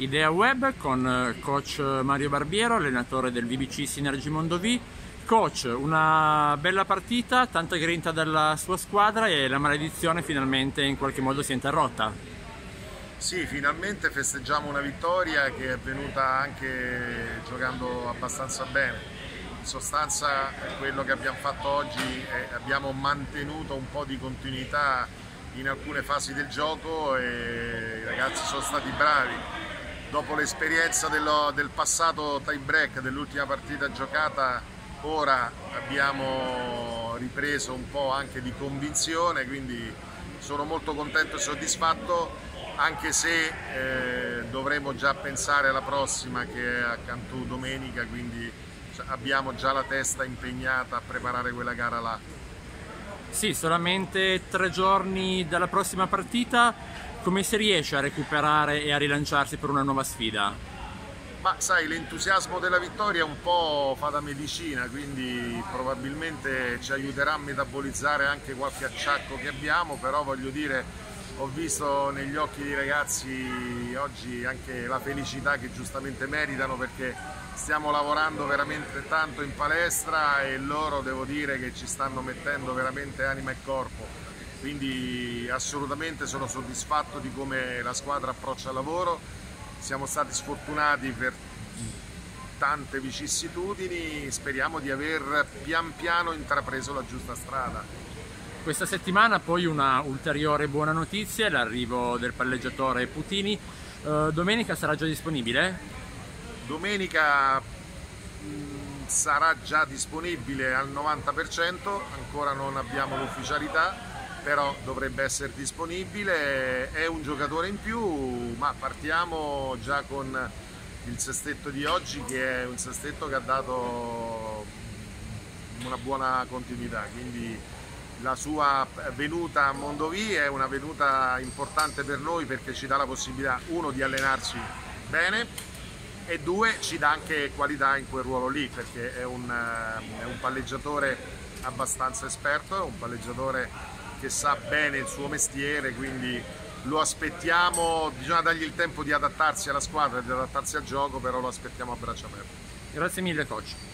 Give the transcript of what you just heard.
Idea Web con coach Mario Barbiero, allenatore del VBC Synergy Mondovì. Coach, una bella partita, tanta grinta dalla sua squadra e la maledizione finalmente in qualche modo si è interrotta. Sì, finalmente festeggiamo una vittoria che è venuta anche giocando abbastanza bene. In sostanza quello che abbiamo fatto oggi è abbiamo mantenuto un po' di continuità in alcune fasi del gioco e i ragazzi sono stati bravi. Dopo l'esperienza del passato tie break, dell'ultima partita giocata, ora abbiamo ripreso un po' anche di convinzione, quindi sono molto contento e soddisfatto, anche se dovremo già pensare alla prossima che è a Cantù domenica, quindi abbiamo già la testa impegnata a preparare quella gara là. Sì, solamente 3 giorni dalla prossima partita, come si riesce a recuperare e a rilanciarsi per una nuova sfida? Ma sai, l'entusiasmo della vittoria un po' fa da medicina, quindi probabilmente ci aiuterà a metabolizzare anche qualche acciacco che abbiamo, però voglio dire, ho visto negli occhi dei ragazzi oggi anche la felicità che giustamente meritano, perché stiamo lavorando veramente tanto in palestra e loro devo dire che ci stanno mettendo veramente anima e corpo. Quindi assolutamente sono soddisfatto di come la squadra approccia il lavoro. Siamo stati sfortunati per tante vicissitudini, speriamo di aver pian piano intrapreso la giusta strada. Questa settimana poi una ulteriore buona notizia, l'arrivo del palleggiatore Putini. Domenica sarà già disponibile? Domenica sarà già disponibile al 90%, ancora non abbiamo l'ufficialità, però dovrebbe essere disponibile. È un giocatore in più, ma partiamo già con il sestetto di oggi, che è un sestetto che ha dato una buona continuità, quindi la sua venuta a Mondovì è una venuta importante per noi, perché ci dà la possibilità, uno, di allenarci bene e due, ci dà anche qualità in quel ruolo lì, perché è un palleggiatore abbastanza esperto, è un palleggiatore che sa bene il suo mestiere, quindi lo aspettiamo. Bisogna dargli il tempo di adattarsi alla squadra e di adattarsi al gioco, però lo aspettiamo a braccia aperte. Grazie mille coach.